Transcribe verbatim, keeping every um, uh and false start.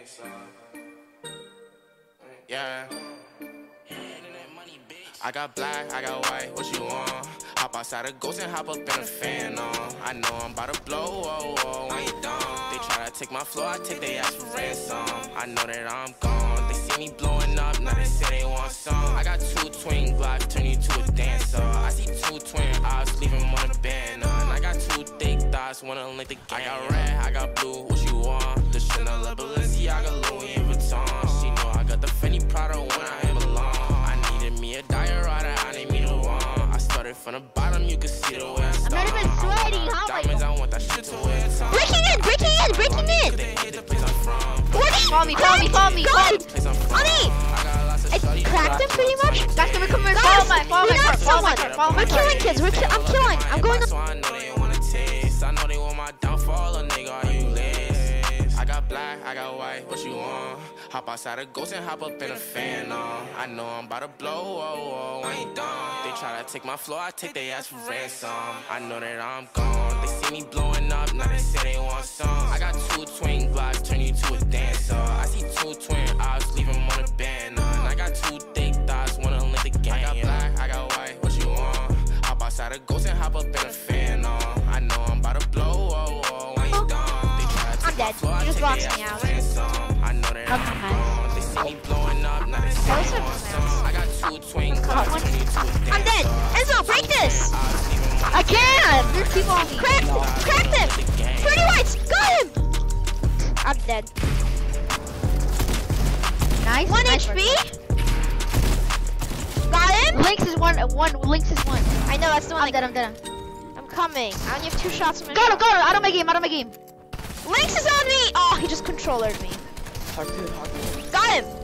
Yeah. I got black, I got white, what you want? Hop outside a ghost and hop up in a fan on. I know I'm about to blow, whoa, whoa, I ain't done. They try to take my flow, I take their ass for ransom. I know that I'm gone, they see me blowing up, now they say they want some. I got two twin glocks, turn you to a dancer. I see two twin eyes, leave them on a banner. And I got two thick thighs, wanna link the game. I got red, I got blue, what you want? The Chanel, the Balenciaga, Louis Vuitton. She know I got the Fendi Prada when I belong. Me a diorata, I need me to want. I started from the bottom, you can see the way I started. I'm not even sweating, how am I? Diamonds, I want that shit to wear. Breaking in, breaking in, breaking in. Follow me, follow me, follow me, follow me. On me. I cracked him pretty much. Guys, can we come here? Follow my, follow my car, follow my car, follow my car. We're killing kids, we're ki I'm killing. I'm going to. I know they wanna taste. I know they want my downfall, a nigga, are you lazy? I got black, I got white, what you want? Hop outside a ghost and hop up in a fan on. I know I'm about to blow, whoa, whoa, I ain't done. They try to take my flow, I take their ass for ransom. I know that I'm gone, they see me blowing up, now they say they want some. I got two twin glocks, turn you to a dancer. I see two twin eyes, leave them on a banner. And I got two thick thighs, wanna link the game. I got black, I got white, what you want? Hop outside a ghost and hop up in a fan on. I know I'm about to blow, whoa, whoa, I ain't done. They try to take my flow, I take their ass for ransom. I know that I'm gone, they see me blowing up, now they say they want some. I got two twin glocks, turn you to a dancer. I'm dead. Enzo, break this. I can't. You're keep on me. Cracked, no. cracked him. Pretty whites, got him. I'm dead. Nice. One nice H P. Got him. Lynx is one. One. Lynx is one. I know that's the one. I'm dead. I'm dead. I'm coming. I only have two shots. From got him. Got him. Out of my game. Out of my game. Lynx is on me. Oh, he just controllered me. Hard to, hard to. Got him.